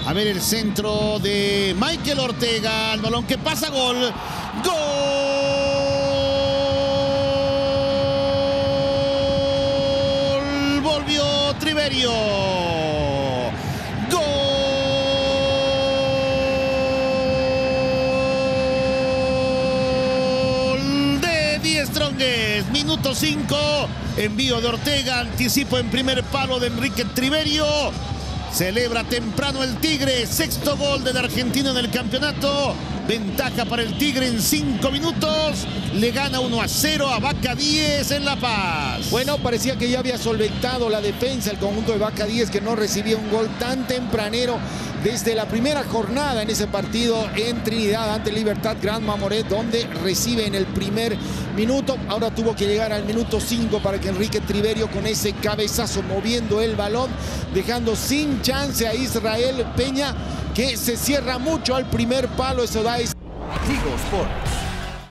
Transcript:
A ver el centro de Michael Ortega. El balón que pasa, gol. ¡Gol! Volvió Triverio. Gol de Die Strongest. Minuto 5. Envío de Ortega. Anticipo en primer palo de Enrique Triverio. Celebra temprano el Tigre, sexto gol del argentino en el campeonato. Ventaja para el Tigre en 5 minutos. Le gana 1-0 a Vaca 10 en La Paz. Bueno, parecía que ya había solventado la defensa el conjunto de Vaca 10, que no recibía un gol tan tempranero desde la primera jornada en ese partido en Trinidad ante Libertad Gran Mamoré, donde recibe en el primer minuto. Ahora tuvo que llegar al minuto 5 para que Enrique Triverio, con ese cabezazo moviendo el balón, dejando sin chance a Israel Peña, que se cierra mucho al primer palo. Eso da Tigo Sports.